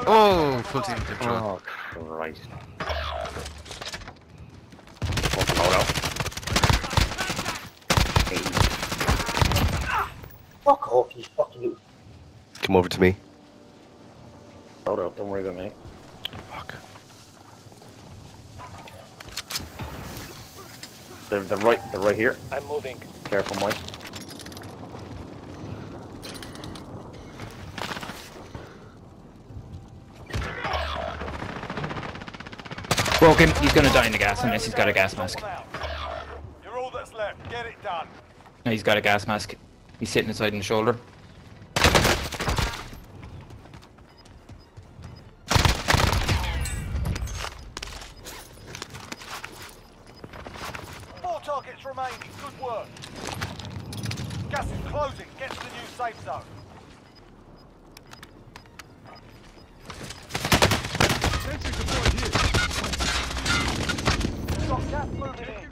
Oh, full team control. Oh, Christ. Fucking load out. Hey. Fuck off, you fucking... Come over to me. Load out, don't worry about me. Fuck. They're right here. I'm moving. Careful, Mike. Broken. He's gonna die in the gas unless he's got a gas mask. You're all that's left. Get it done. No, he's got a gas mask. He's sitting inside in the shoulder. Four targets remaining. Good work. Gas is closing. Get to the new safe zone. Sentry deployed here. Got gas moving in.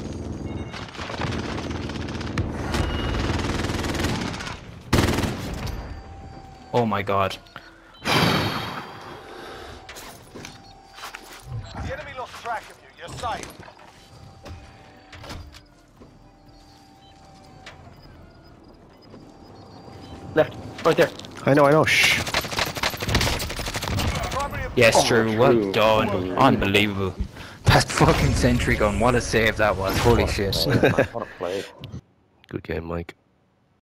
Oh my god. The enemy lost track of you. You're safe. Left. Right there. I know, shh. Primary Yes, Oh, true. Well true. done. Unbelievable. That fucking sentry gun. What a save that was. Holy shit. What a play. Good game, Mike.